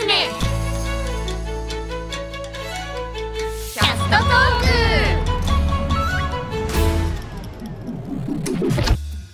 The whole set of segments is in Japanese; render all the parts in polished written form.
メキャストトーク。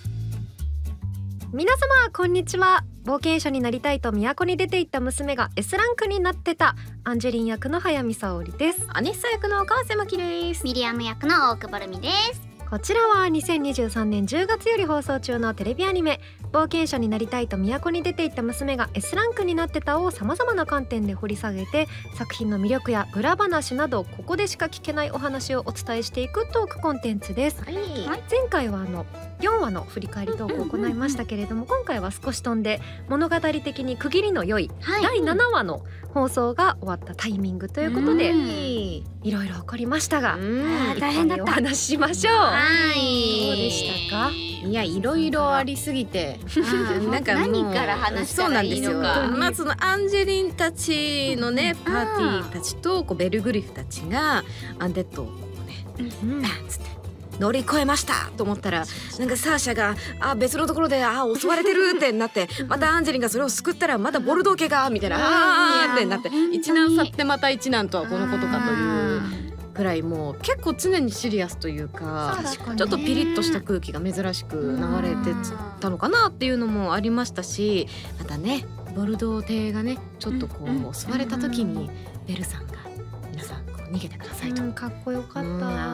皆様こんにちは。冒険者になりたいと都に出て行った娘が S ランクになってたアンジェリン役の早見沙織です。 アネッサ役の川瀬真希です。 ミリアム役の大久保ルミです。 こちらは2023年10月より放送中のテレビアニメ冒険者になりたいと都に出て行った娘が S ランクになってたを様々な観点で掘り下げて作品の魅力や裏話などここでしか聞けないお話をお伝えしていくトークコンテンツです。前回は4話の振り返りトークを行いましたけれども、今回は少し飛んで物語的に区切りの良い第7話の放送が終わったタイミングということでいろいろ起こりましたが、 大変だった。 お話ししましょう。どうでしたか？ いや、いろいろありすぎてなんか何から話したらいいのか。 まあそのアンジェリンたちのねパーティーたちとベルグリフたちがアンデッドをこうねバンつって乗り越えましたと思ったら、なんかサーシャが別のところで襲われてるってなってまたアンジェリンがそれを救ったらまだボルドー家がみたいなってなって、一難去ってまた一難とはこのことかというくらい、もう結構常にシリアスというかちょっとピリッとした空気が珍しく流れてたのかなっていうのもありましたし、またねボルドー邸がねちょっとこう襲われた時にベルさんが皆さんこう逃げてくださいと、 かっこよかった。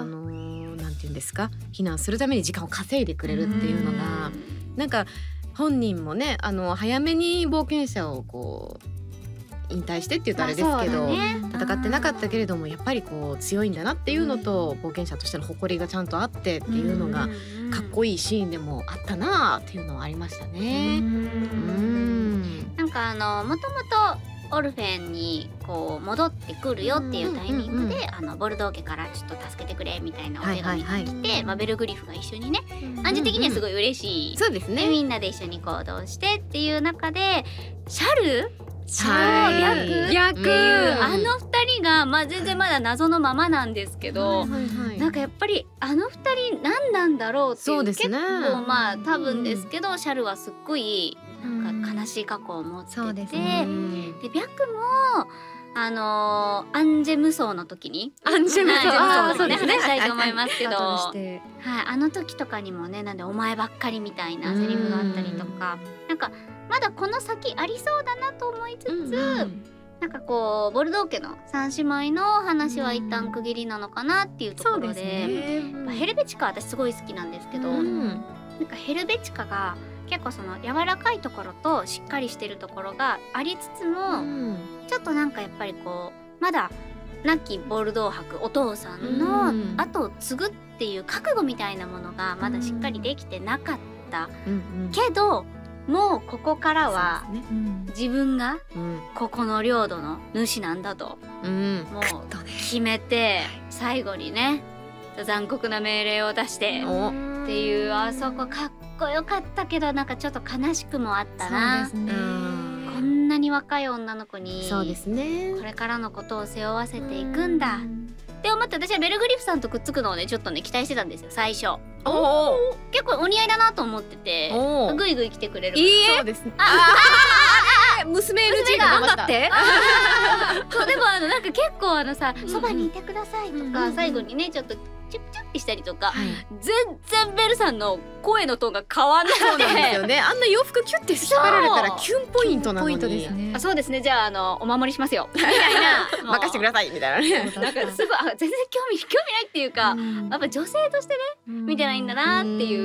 なんていうんですか、避難するために時間を稼いでくれるっていうのがなんか本人もね早めに冒険者をこう引退してって言うとあれですけど、戦ってなかったけれどもやっぱりこう強いんだなっていうのと、冒険者としての誇りがちゃんとあってっていうのがかっこいいシーンでもあったなっていうのはありましたね。 なんかもともとオルフェンにこう戻ってくるよっていうタイミングで、ボルドー家からちょっと助けてくれみたいなお手紙が来て、ベルグリフが一緒にね、アンジェ的にはすごい嬉しい、 そうですね、 みんなで一緒に行動してっていう中でシャル逆あの二人が、全然まだ謎のままなんですけど、なんかやっぱりあの二人何なんだろうっていう、結構多分ですけど、シャルはすっごいなんか悲しい過去を持ってて、でビャクもアンジェ無双の時に話したいと思いますけど、あの時とかにもね、なんでお前ばっかりみたいなセリフがあったりとか、なんかまだこの先ありそうだなと思いつつ、なんかこうボルドー家の三姉妹の話は一旦区切りなのかなっていうところで、ヘルベチカ私すごい好きなんですけど、なんかヘルベチカが結構その柔らかいところとしっかりしてるところがありつつも、ちょっとなんかやっぱりこうまだ亡きボルドー伯お父さんの後を継ぐっていう覚悟みたいなものがまだしっかりできてなかったけど、もうここからは自分がここの領土の主なんだともう決めて、最後にね残酷な命令を出してっていう、あそこかっこよかったけど、なんかちょっと悲しくもあったな。こんなに若い女の子にこれからのことを背負わせていくんだって思って、私はベルグリフさんとくっつくのをねちょっとね期待してたんですよ最初。結構お似合いだなと思ってて、ぐいぐい来てくれるから。 そうですね。娘 NG が出ました。 そうでもなんか結構そばにいてくださいとか、最後にねちょっとチュッチュッってしたりとか、全然ベルさんの声のトーンが変わんなくて、 そうなんですよね。あんな洋服キュッて引っ張られたらキュンポイントなのに、 そうですね、じゃあお守りしますよみたいな任せてくださいみたいなね。 なんかすごい全然興味ないっていうか、やっぱ女性としてね見てないんだなっていう、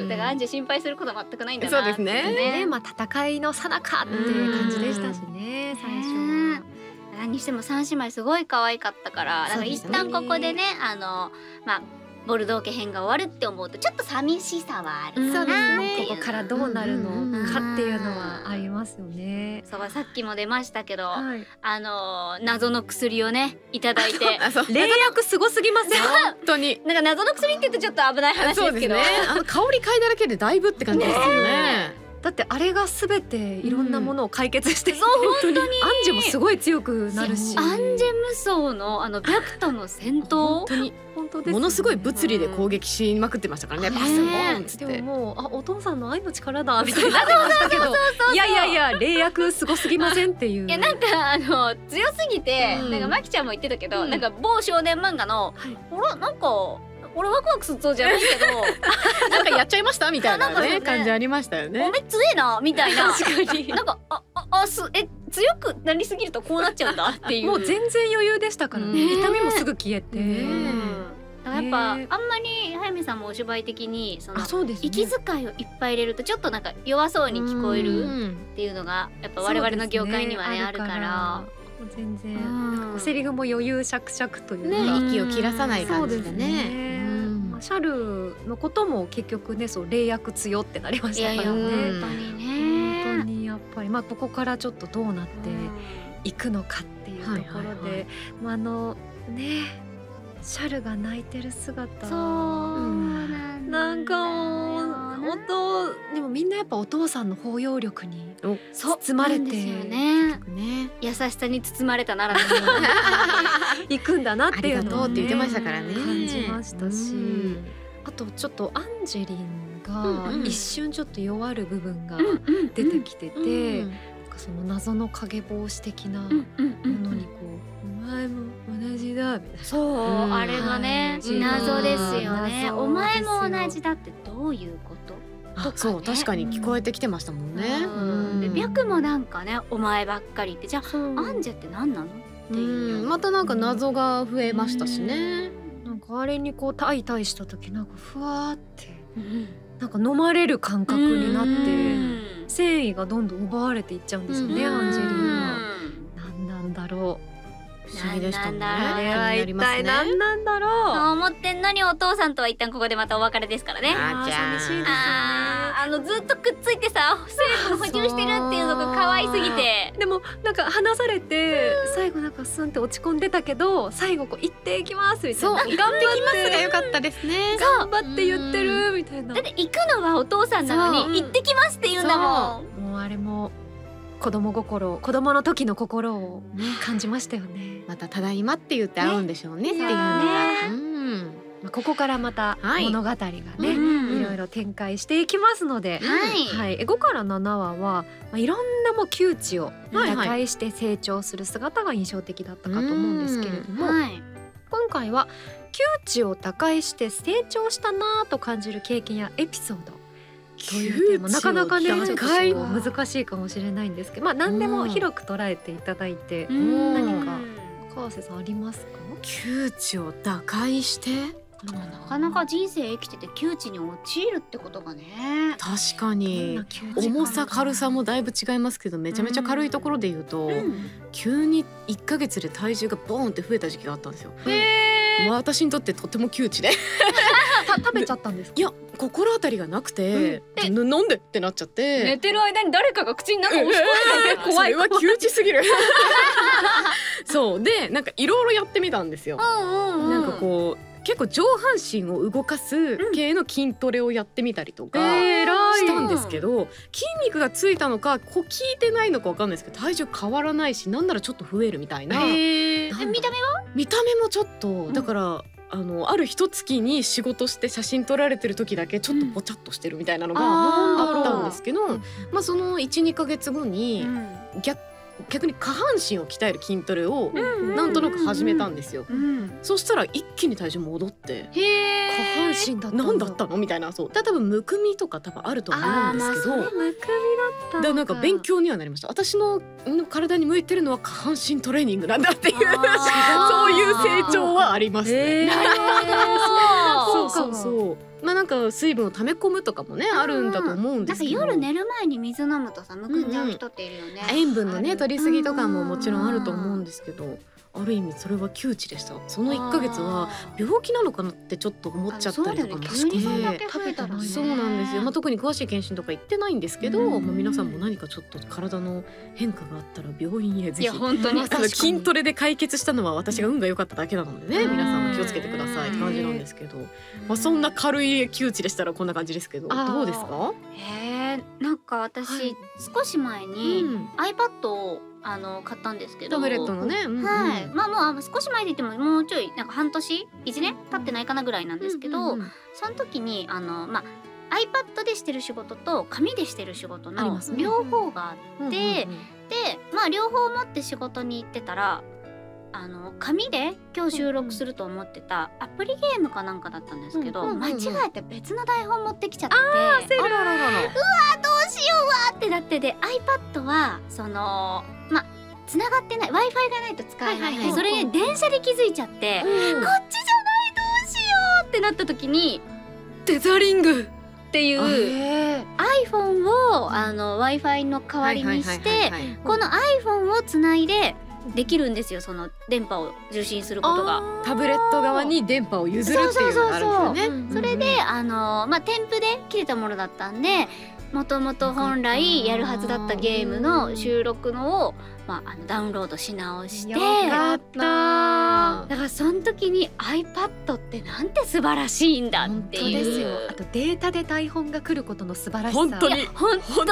だからアンジェ心配することは全くないんだなっていうね。 そうですね。 戦いの最中っていう感じでしたしね、最初は。 何にしても三姉妹すごい可愛かったから、だから一旦ここでねボルドー家編が終わるって思うとちょっと寂しさはあるかなっていう、 ここからどうなるのかっていうのはありますよね。 そう、さっきも出ましたけど、謎の薬をねいただいて、 霊薬すごすぎません？ 本当になんか謎の薬って言うとちょっと危ない話ですけど、 香り嗅いだだけでだいぶって感じですよね。 だってあれがすべていろんなものを解決して、 そう本当にアンジェもすごい強くなるし、 アンジェ無双の白との戦闘、 本当に本当ですね、 ものすごい物理で攻撃しまくってましたからね、バスボーンっつって。 でももうお父さんの愛の力だみたいになってましたけど、いやいやいや霊薬すごすぎませんっていう。 いやなんか強すぎて、なんかまきちゃんも言ってたけど、なんか某少年漫画の、ほらなんか俺ワクワクするそうじゃないけどなんかやっちゃいましたみたいなね感じありましたよね。 おめ強えなみたいな。確かになんか強くなりすぎるとこうなっちゃうんだっていう。 もう全然余裕でしたからね。痛みもすぐ消えて。 やっぱあんまり早見さんもお芝居的にそうですね、 息遣いをいっぱい入れるとちょっとなんか弱そうに聞こえるっていうのがやっぱ我々の業界にはねあるから。 全然セリフも余裕しゃくしゃくというか、息を切らさない感じでね。 シャルのことも結局ね、そう霊薬強ってなりましたからね。 本当にね。 本当にやっぱりここからちょっとどうなっていくのかっていうところで、ね、シャルが泣いてる姿、なんかもうでもみんなやっぱお父さんの包容力に包まれて優しさに包まれたならぬ行くんだなっていうのをって言ってましたからね、 感じましたし、あとちょっとアンジェリンが一瞬ちょっと弱る部分が出てきてて、その謎の影帽子的なものにお前も同じだみたいな、 そうあれがね謎ですよね。お前も同じだってどういうこと？ そう確かに聞こえてきてましたもんね。 で白もなんかねお前ばっかりって、じゃあアンジェって何なのっていう、 またなんか謎が増えましたしね。 なんかあれに対峙した時なんかふわーってなんか飲まれる感覚になって繊維がどんどん奪われていっちゃうんですよね、アンジェリーは。何なんだろう、 不思議でしたね。 あれは一体何なんだろう。 そう思ってんのにお父さんとは一旦ここでまたお別れですからね。 寂しいですよね。 ずっとくっついてさ成分補充してるっていうのが可愛すぎて、 でもなんか離されて最後なんかスンって落ち込んでたけど、最後行ってきますみたいな、頑張ってきますが良かったですね。 頑張って言ってるみたいな。 だって行くのはお父さんなのに行ってきますって言うんだもん。 もうあれも子供の時の心を感じましたよね。 またただいまって言って会うんでしょうねっていうのが、 ここからまた物語がね、いろいろ展開していきますので、5から7話はいろんなもう窮地を打開して成長する姿が印象的だったかと思うんですけれども、今回は窮地を打開して成長したなと感じる経験やエピソードというテーマ、なかなかねちょっと難しいかもしれないんですけど、何でも広く捉えていただいて、何か川瀬さんありますか？ 窮地を打開してなかなか人生生きてて窮地に陥るってことがね。 確かに重さ軽さもだいぶ違いますけど、めちゃめちゃ軽いところで言うと、急に1ヶ月で体重がボーンって増えた時期があったんですよ。私にとってとても窮地で食べちゃったんですか？ いや心当たりがなくて、なんでってなっちゃって、 寝てる間に誰かが口に中押し込んで怖い、それは窮地すぎるそうでなんかいろいろやってみたんですよ。なんかこう結構上半身を動かす系の筋トレをやってみたりとかしたんですけど、筋肉がついたのか効いてないのか分かんないですけど、体重変わらないし、なんならちょっと増えるみたいな。 見た目は？ 見た目もちょっとだから、ある一月に仕事して写真撮られてる時だけちょっとぽちゃっとしてるみたいなのがあったんですけど、その 1,2 ヶ月後に逆に下半身を鍛える筋トレをなんとなく始めたんですよ。そしたら一気に体重戻って、 下半身だった何だったのみたいな。そう多分むくみとか多分あると思うんですけど、 むくみだっただなんか勉強にはなりました。私の体に向いてるのは下半身トレーニングなんだっていうそういう成長はありますね。そうなんか水分を溜め込むとかもねあるんだと思うんですけど、 なんか夜寝る前に水飲むとさむくんじゃう人っているよね。 塩分のね取りすぎとかももちろんあると思うんですけど、ある意味それは窮地でした。その1ヶ月は病気なのかなってちょっと思っちゃったりとかもして、 食べたらそうなんですよ。特に詳しい検診とか行ってないんですけど、皆さんも何かちょっと体の変化があったら病院へぜひ。 いや本当に筋トレで解決したのは私が運が良かっただけなのでね、皆さんも気をつけてくださいって感じなんですけど、そんな軽い窮地でしたらこんな感じですけど、どうですか？ なんか私、少し前に iPad を買ったんですけど、 タブレットのね、 はい、まあもう少し前で言ってももうちょいなんか半年1年経ってないかなぐらいなんですけど、その時にiPad でしてる仕事と紙でしてる仕事の両方があって、で両方持って仕事に行ってたら紙で今日収録すると思ってたアプリゲームかなんかだったんですけど、間違えて別の台本持ってきちゃって、うわどうしようわってなってで iPad はつながってない Wi-Fi がないと使えない、それに電車で気づいちゃって、こっちじゃないどうしようってなった時にテザリングっていう iPhone をWi-Fi の代わりにしてこの iPhone をつないでできるんですよ、その電波を受信することが。 タブレット側に電波を譲るっていうのがあるんですよね。 それで添付で切れたものだったんで、もともと本来やるはずだったゲームの収録のをダウンロードし直して、 よかった。 だからその時に iPad ってなんて素晴らしいんだっていう。 本当ですよ。あとデータで台本が来ることの素晴らしさ。 本当にこ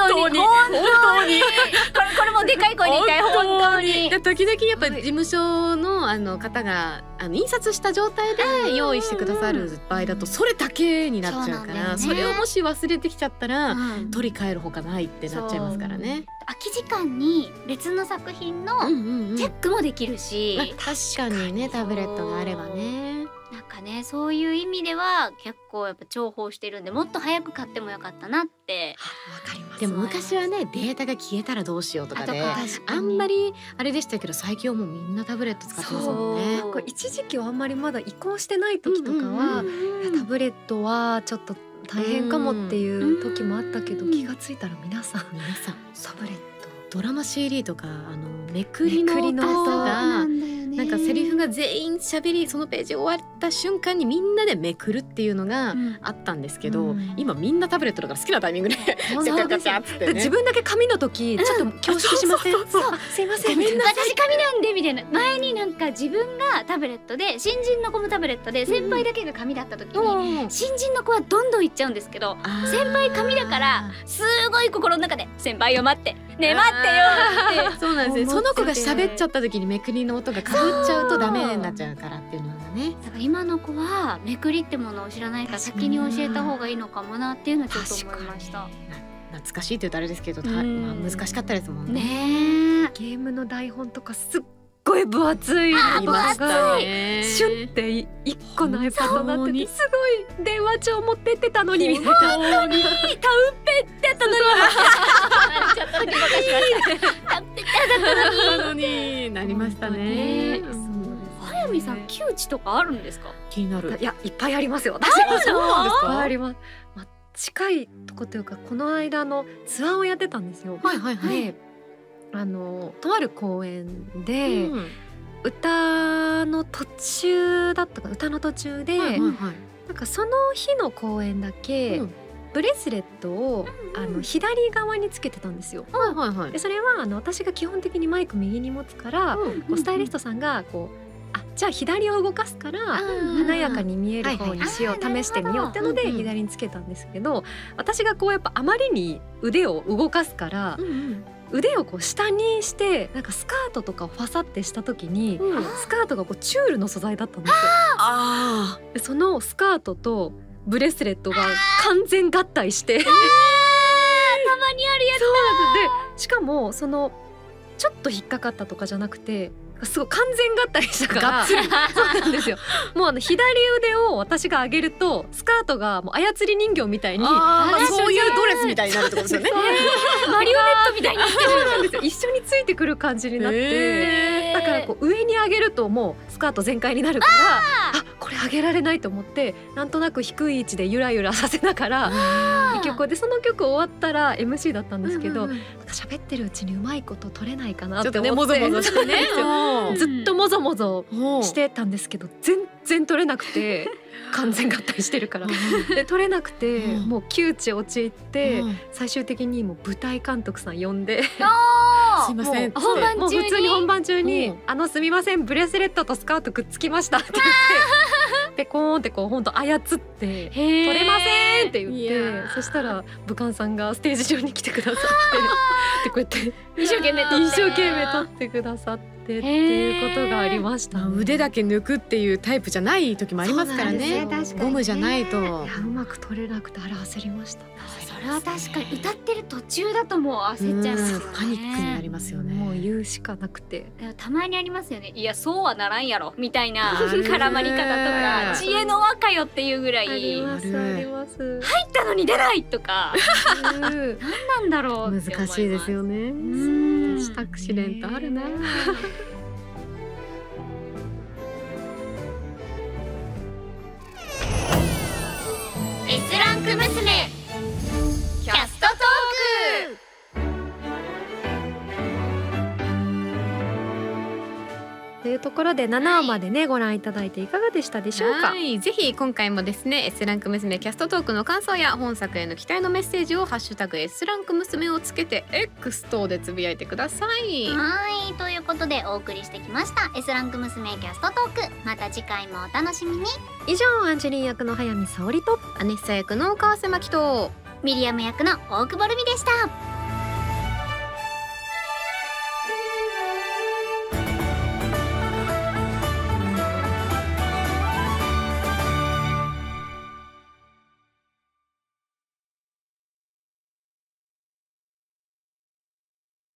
れもでかい声で言いたい。本当に時々やっぱり事務所の方が印刷した状態で用意してくださる場合だとそれだけになっちゃうから、それをもし忘れてきちゃったら取り替えるほかないってなっちゃいますからね。 空き時間に別の作品のチェックもできるし、 確かにね、タブレットがあればね。 なんかね、そういう意味では結構やっぱ重宝してるんで、もっと早く買ってもよかったなって。 わかります。でも昔はね、データが消えたらどうしようとかであんまりあれでしたけど、最近はもうみんなタブレット使ってますもんね。 一時期はあんまりまだ移行してない時とかはタブレットはちょっと大変かもっていう時もあったけど、気がついたら皆さんタブレット、 ドラマ CD とかめくりの音がなんかセリフが全員喋り、そのページ終わった瞬間にみんなでめくるっていうのがあったんですけど、今みんなタブレットだから好きなタイミングで自分だけ紙の時ちょっと恐縮しません？すいません、 私紙なんでみたいな。前になんか自分がタブレットで、新人の子もタブレットで、先輩だけが紙だった時に新人の子はどんどんいっちゃうんですけど、先輩紙だからすごい心の中で先輩を待ってね、待ってよって。 そうなんですね。その子が喋っちゃった時にめくりの音がかぶっちゃうとダメになっちゃうからっていうのがね。 だから今の子はめくりってものを知らないから先に教えた方がいいのかもなっていうのはちょっと思いました。 懐かしいって言うとあれですけど、難しかったですもんね。 ゲームの台本とかすっごい分厚いのがシュンって一個の iPad になってて、すごい電話帳持ってってたのにみたいな。 本当にタウンペってやったのにちょっとだけバカしました。タウンペってやったのになりましたね。 早見さん、窮地とかあるんですか？ 気になる。 いや、いっぱいありますよ。私そうなんですか？ あります。近いとこというか、この間ツアーをやってたんですよ。で、とある公演で、歌の途中だったか、歌の途中で、なんかその日の公演だけ、ブレスレットを左側につけてたんですよ。でそれは私が基本的にマイク右に持つから、スタイリストさんがじゃあ左を動かすから華やかに見える方にしよう、試してみようってので左につけたんですけど、私がやっぱあまりに腕を動かすから、腕を下にしてなんかスカートとかをファサってした時に、スカートがチュールの素材だったんですよ。でそのスカートとブレスレットが完全合体してたまにあるやつで、しかもちょっと引っかかったとかじゃなくて、すごい完全合体したからそうなんですよ。もう左腕を私が上げるとスカートがもう操り人形みたいに、 そういうドレスみたいになるってことですよね。 マリオネットみたいになってる。 そうなんですよ。一緒についてくる感じになって、だから上に上げるともうスカート全開になるから、これ上げられないと思って、なんとなく低い位置でゆらゆらさせながら一曲で、その曲終わったら MC だったんですけど、喋ってるうちにうまいこと取れないかなって思って、 もぞもぞしてねずっともぞもぞしてたんですけど、全然取れなくて完全合体してるからで取れなくて、もう窮地陥って、最終的にもう舞台監督さん呼んで、 すいません、 もう普通に本番中にすみません、ブレスレットとスカートくっつきましたって言ってペコーンってこう本当操って取れませんって言って、そしたら武漢さんがステージ上に来てくださってでこうやって一生懸命取ってくださってっていうことがありました、 腕だけ抜くっていうタイプじゃない時もありますからね。ゴムじゃないとうまく取れなくてあれ焦りました。 それは確かに歌ってる途中だともう焦っちゃいますよね。 パニックになりますよね。 もう言うしかなくて、 たまにありますよね。いやそうはならんやろみたいな絡まり方とか、知恵の輪かよっていうぐらい、 ありますあります。 入ったのに出ないとか何なんだろうって思います。 難しいですよね。アクシデントあるな。 S ランク娘キャストトーク。 というところで7話までね、ご覧いただいていかがでしたでしょうか。 ぜひ今回もですね S ランク娘キャストトークの感想や本作への期待のメッセージをハッシュタグ S ランク娘をつけて X 等でつぶやいてください。 はい、ということでお送りしてきました S ランク娘キャストトーク。また次回もお楽しみに。 以上、アンジェリン役の早見沙織とアネッサ役の川瀬真希とミリアム役の大久保ルミでした。